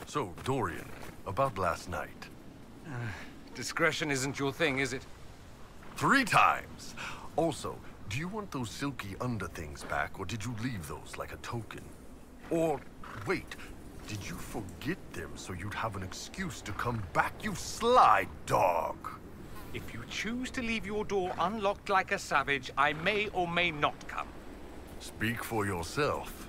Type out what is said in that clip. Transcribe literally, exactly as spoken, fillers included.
So, Dorian, about last night. Uh, discretion isn't your thing, is it? Three times! Also, do you want those silky under-things back, or did you leave those like a token? Or, wait, did you forget them so you'd have an excuse to come back, you sly dog? If you choose to leave your door unlocked like a savage, I may or may not come. Speak for yourself.